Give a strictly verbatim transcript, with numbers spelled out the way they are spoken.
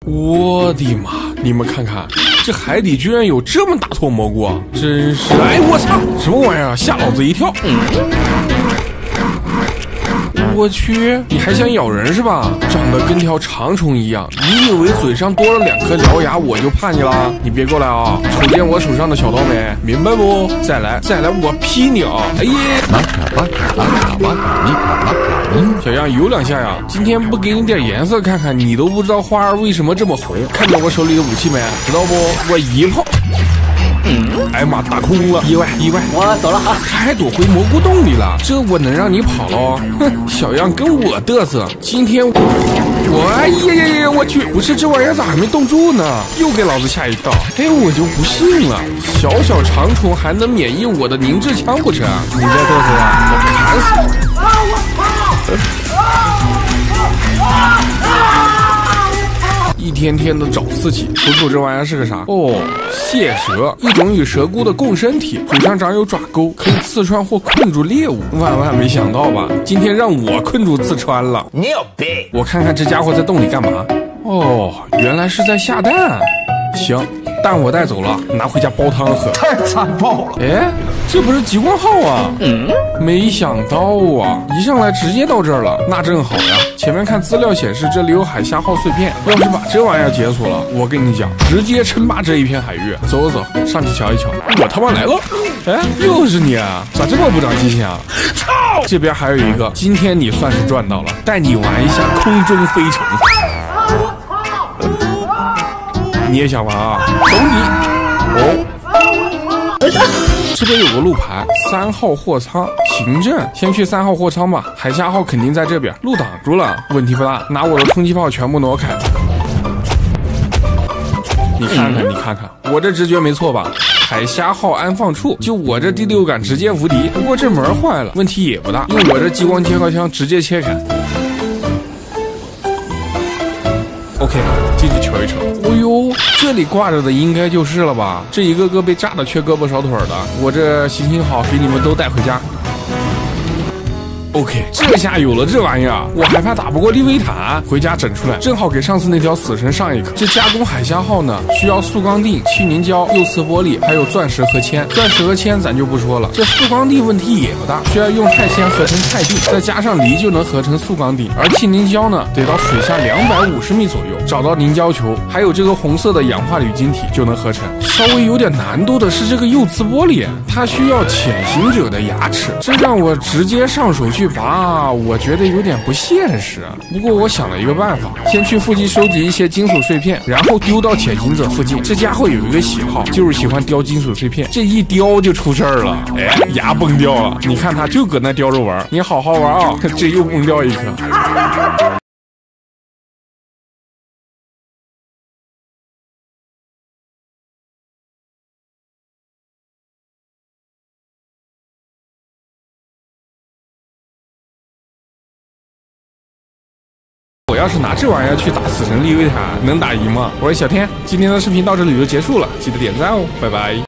我的妈！你们看看，这海底居然有这么大坨蘑菇啊！真是……哎，我操！什么玩意儿啊？吓老子一跳！我去，你还想咬人是吧？长得跟条长虫一样，你以为嘴上多了两颗獠牙我就怕你了？你别过来啊！瞅见我手上的小刀没？明白不？再来，再来，我劈你啊！哎耶！小样，有两下呀！今天不给你点颜色看看，你都不知道花儿为什么这么红。看见我手里的武器没？知道不？我一炮。哎妈，打空了！意外，意外！ 我走了哈。 他还躲回蘑菇洞里了，这我能让你跑了？哼，小样跟我嘚瑟！今天我哎呀呀呀！我去，不是这玩意儿咋还没冻住呢？又给老子吓一跳！哎，我就不信了，小小长虫还能免疫我的凝滞枪不成？你在嘚瑟呀？我砍死你！啊！我操！一天天的找刺激，瞅瞅这玩意儿是个啥？哦，蟹蛇，一种与蛇菇的共生体，嘴上长有爪钩，可以刺穿或困住猎物。万万没想到吧？今天让我困住刺穿了。 你有病！ 我看看这家伙在洞里干嘛？哦，原来是在下蛋。行，蛋我带走了，拿回家煲汤喝。 太残暴了！ 哎，这不是激光号啊？嗯，没想到啊，一上来直接到这儿了，那正好呀。前面看资料显示这里有海虾号碎片，要是把这玩意儿解锁了，我跟你讲，直接称霸这一片海域。走走走，上去瞧一瞧。我他妈来了！哎，又是你啊？咋这么不长记性啊？操！这边还有一个，今天你算是赚到了，带你玩一下空中飞虫。你也想玩啊？走你！哦。这边有个路牌，三号货仓，行政，先去三号货仓吧。海虾号肯定在这边，路挡住了，问题不大，拿我的冲击炮全部挪开。你看看，你看看，我这直觉没错吧？海虾号安放处，就我这第六感直接无敌。不过这门坏了，问题也不大，用我这激光切割枪直接切开。OK， 进去瞧一瞧。哦呦，这里挂着的应该就是了吧？这一个个被炸的缺胳膊少腿的，我这行行好，给你们都带回家。OK， 这下有了这玩意儿，我还怕打不过利维坦，回家整出来，正好给上次那条死神上一课。这加工海虾号呢，需要速钢锭、气凝胶、釉瓷玻璃，还有钻石和铅。钻石和铅咱就不说了，这速钢锭问题也不大，需要用钛铅合成钛锭，再加上锂就能合成速钢锭。而气凝胶呢，得到水下两百五十米左右，找到凝胶球，还有这个红色的氧化铝晶体就能合成。稍微有点难度的是这个釉瓷玻璃，它需要潜行者的牙齿，这让我直接上手去拔，我觉得有点不现实。不过我想了一个办法，先去附近收集一些金属碎片，然后丢到潜行者附近。这家伙有一个喜好，就是喜欢叼金属碎片，这一叼就出事儿了。哎，牙崩掉了，你看他就搁那叼着玩，你好好玩啊，这又崩掉一颗。我要是拿这玩意儿去打死神利维坦，能打赢吗？我是小天，今天的视频到这里就结束了，记得点赞哦，拜拜。